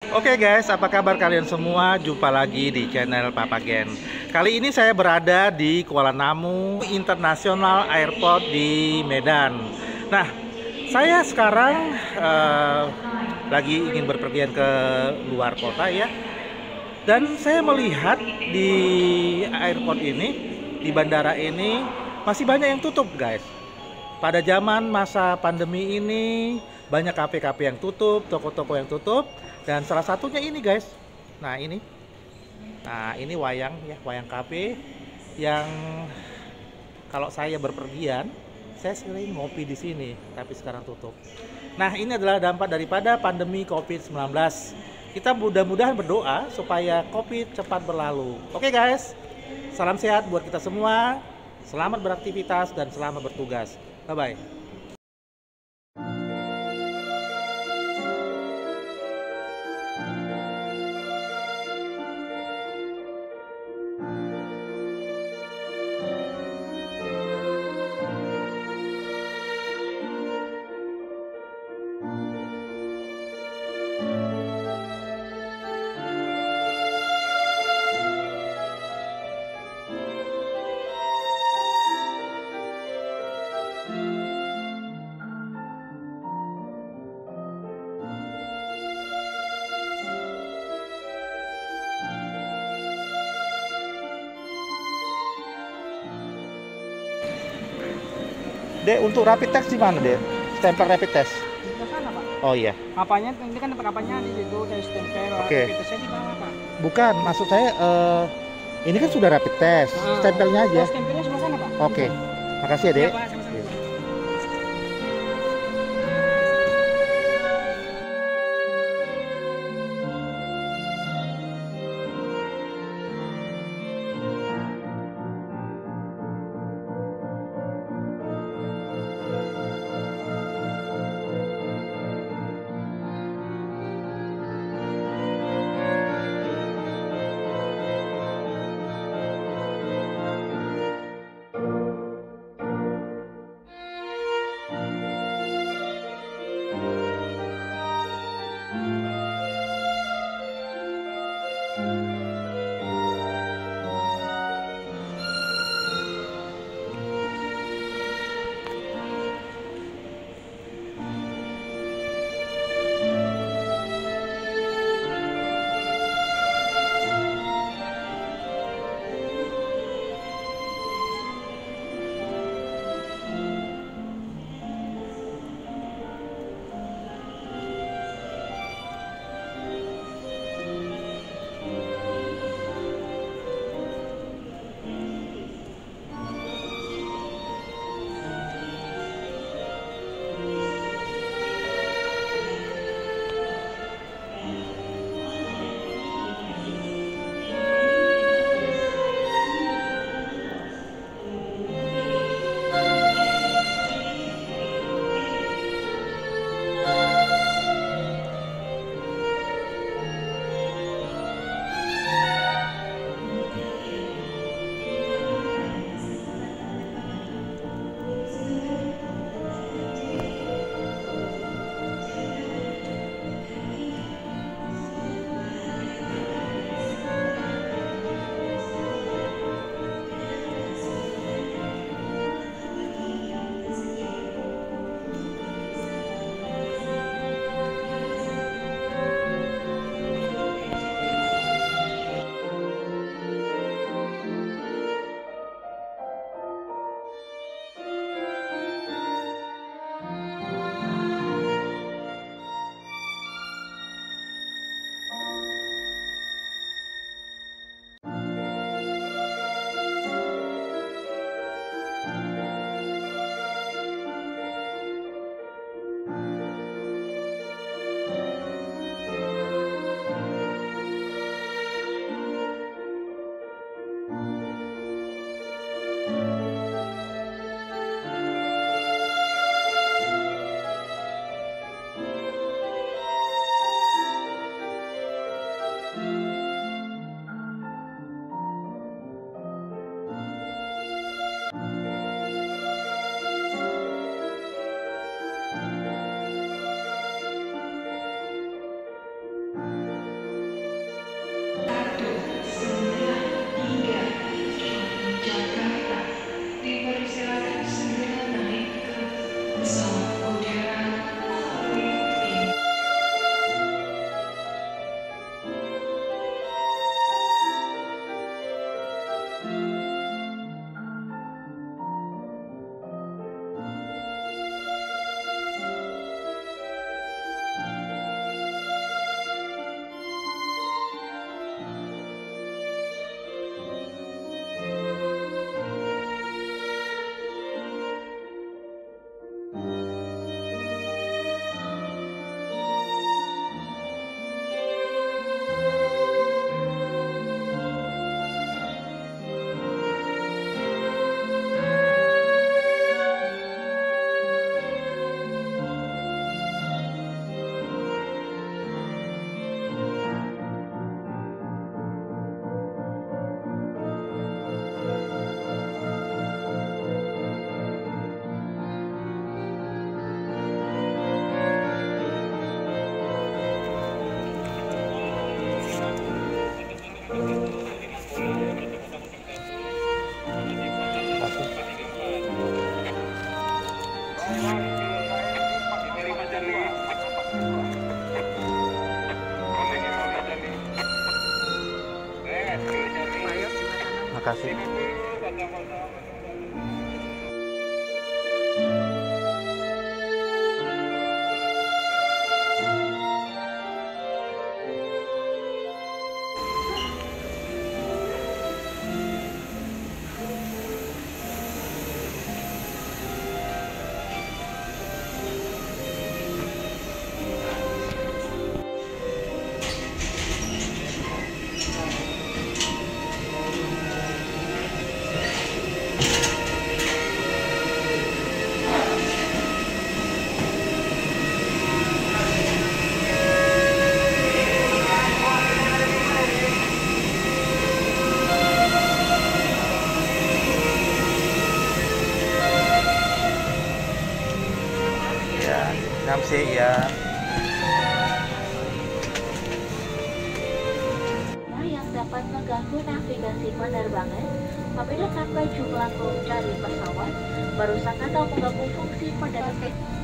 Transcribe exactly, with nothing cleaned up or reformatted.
Oke guys, apa kabar kalian semua? Jumpa lagi di channel Papa Gen. Kali ini saya berada di Kuala Namu International Airport di Medan. Nah, saya sekarang uh, lagi ingin berpergian ke luar kota ya. Dan saya melihat di airport ini, di bandara ini masih banyak yang tutup guys. Pada zaman masa pandemi ini banyak kafe-kafe yang tutup, toko-toko yang tutup, dan salah satunya ini guys. Nah ini, nah ini wayang ya, wayang kafe yang kalau saya berpergian, saya sering ngopi di sini, tapi sekarang tutup. Nah ini adalah dampak daripada pandemi covid sembilan belas. Kita mudah-mudahan berdoa supaya covid cepat berlalu. Oke guys, salam sehat buat kita semua. Selamat beraktivitas dan selamat bertugas. Bye-bye. Dek, untuk rapid test di mana, Dek? Stempel rapid test. Di sana, Pak. Oh iya. Apanya ini kan tempat apanya di situ dari stempel. Oke. Rapid testnya di mana, Pak? Bukan, maksud saya eh, ini kan sudah rapid test. Ah. Stempelnya aja. Oh, stempelnya sebelah sana, Pak. Oke. Makasih ya, Dek. Iya, Pak, sama-sama. kasih. Ya. Yang dapat mengganggu navigasi penerbangan apabila tanpa jumlah kru dari pesawat merusak atau mengganggu fungsi penerbangan.